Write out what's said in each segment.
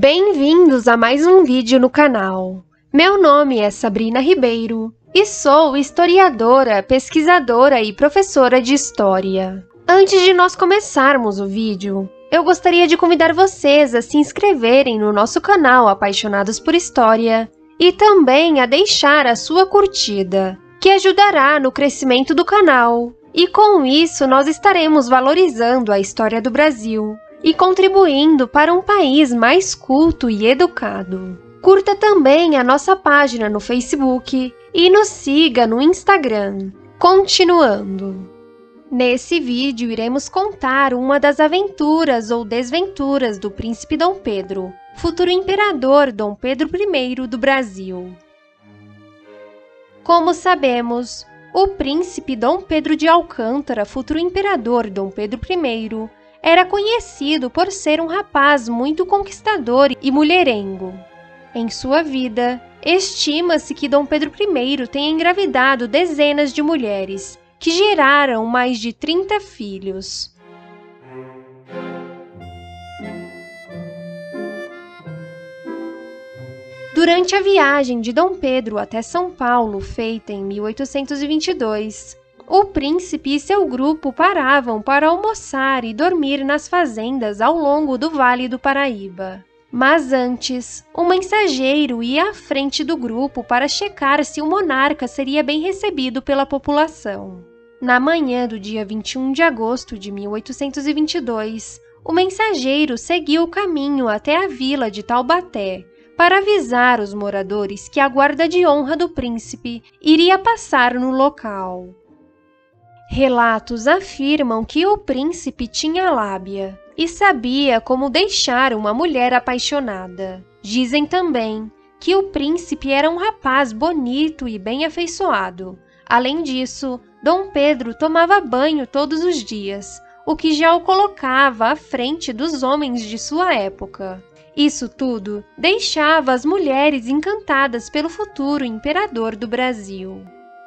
Bem-vindos a mais um vídeo no canal. Meu nome é Sabrina Ribeiro e sou historiadora, pesquisadora e professora de História. Antes de nós começarmos o vídeo, eu gostaria de convidar vocês a se inscreverem no nosso canal Apaixonados por História e também a deixar a sua curtida, que ajudará no crescimento do canal. E com isso, nós estaremos valorizando a história do Brasil e contribuindo para um país mais culto e educado. Curta também a nossa página no Facebook e nos siga no Instagram. Continuando. Nesse vídeo, iremos contar uma das aventuras ou desventuras do príncipe Dom Pedro, futuro imperador Dom Pedro I do Brasil. Como sabemos, o príncipe Dom Pedro de Alcântara, futuro imperador Dom Pedro I, era conhecido por ser um rapaz muito conquistador e mulherengo. Em sua vida, estima-se que Dom Pedro I tenha engravidado dezenas de mulheres, que geraram mais de 30 filhos. Durante a viagem de Dom Pedro até São Paulo, feita em 1822, o príncipe e seu grupo paravam para almoçar e dormir nas fazendas ao longo do Vale do Paraíba. Mas antes, um mensageiro ia à frente do grupo para checar se o monarca seria bem recebido pela população. Na manhã do dia 21 de agosto de 1822, o mensageiro seguiu o caminho até a vila de Taubaté para avisar os moradores que a guarda de honra do príncipe iria passar no local. Relatos afirmam que o príncipe tinha lábia e sabia como deixar uma mulher apaixonada. Dizem também que o príncipe era um rapaz bonito e bem afeiçoado. Além disso, Dom Pedro tomava banho todos os dias, o que já o colocava à frente dos homens de sua época. Isso tudo deixava as mulheres encantadas pelo futuro imperador do Brasil.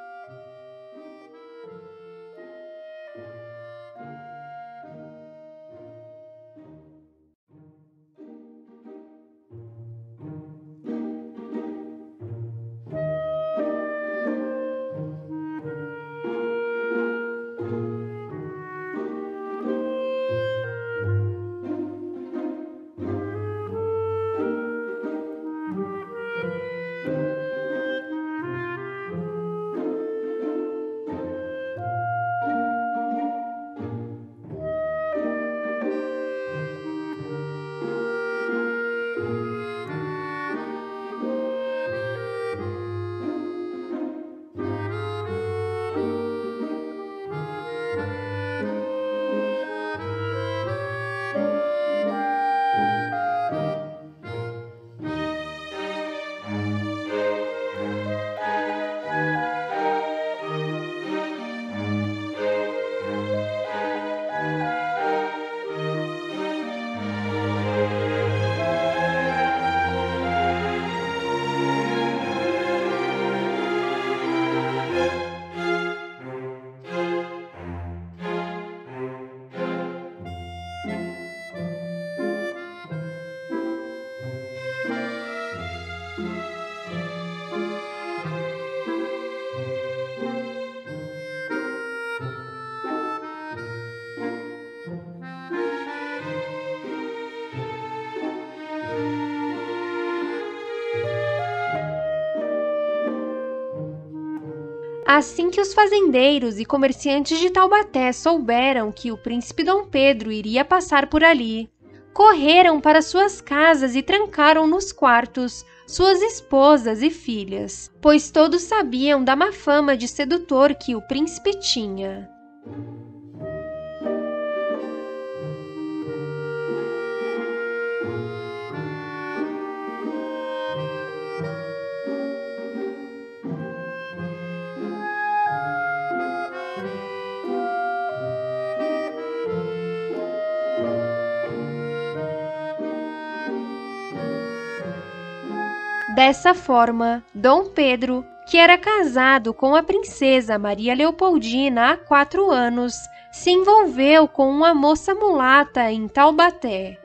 Assim que os fazendeiros e comerciantes de Taubaté souberam que o príncipe Dom Pedro iria passar por ali, correram para suas casas e trancaram nos quartos suas esposas e filhas, pois todos sabiam da má fama de sedutor que o príncipe tinha. Dessa forma, Dom Pedro, que era casado com a princesa Maria Leopoldina há 4 anos, se envolveu com uma moça mulata em Taubaté.